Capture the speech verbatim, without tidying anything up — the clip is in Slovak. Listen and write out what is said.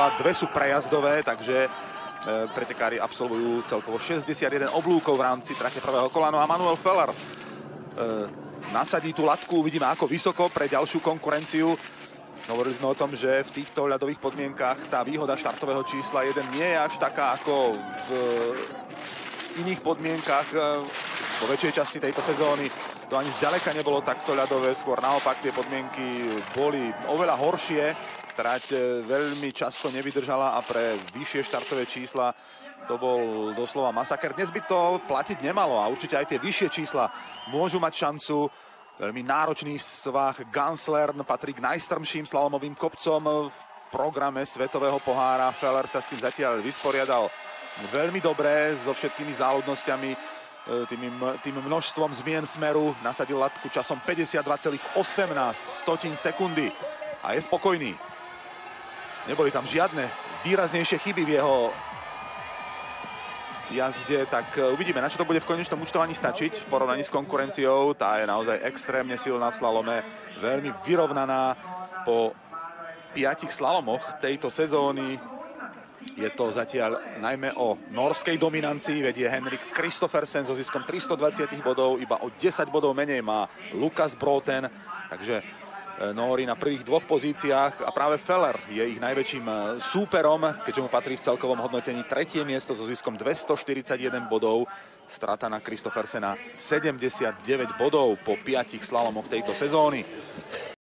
kola, dve sú prejazdové, takže pretekári absolvujú celkovo šesťdesiatjeden oblúkov v rámci trate prvého kola. No a Manuel Feller e, nasadí tú latku, uvidíme ako vysoko pre ďalšiu konkurenciu. Hovorili sme o tom, že v týchto ľadových podmienkach tá výhoda štartového čísla jeden nie je až taká ako v iných podmienkach. Po väčšej časti tejto sezóny to ani zďaleka nebolo takto ľadové, skôr naopak tie podmienky boli oveľa horšie. Trať veľmi často nevydržala a pre vyššie štartové čísla to bol doslova masaker. Dnes by to platiť nemalo a určite aj tie vyššie čísla môžu mať šancu. Veľmi náročný svah Gunslern patrí k najstrmším slalomovým kopcom v programe Svetového pohára. Feller sa s tým zatiaľ vysporiadal veľmi dobre so všetkými záľudnosťami, tým, tým množstvom zmien smeru. Nasadil latku časom päťdesiatdva celá osemnásť sekundy a je spokojný. Neboli tam žiadne výraznejšie chyby v jeho jazde, tak uvidíme, na čo to bude v konečnom účtovaní stačiť v porovnaní s konkurenciou. Tá je naozaj extrémne silná v slalome, veľmi vyrovnaná po piatich slalomoch tejto sezóny. Je to zatiaľ najmä o norskej dominancii, vedie Henrik Kristoffersen so ziskom tristodvadsať bodov, iba o desať bodov menej má Lukas Broughton, takže Nóri na prvých dvoch pozíciách a práve Feller je ich najväčším súperom, keďže mu patrí v celkovom hodnotení tretie miesto so ziskom dvestoštyridsaťjeden bodov. Strata na Kristoffersena sedemdesiatdeväť bodov po piatich slalomoch tejto sezóny.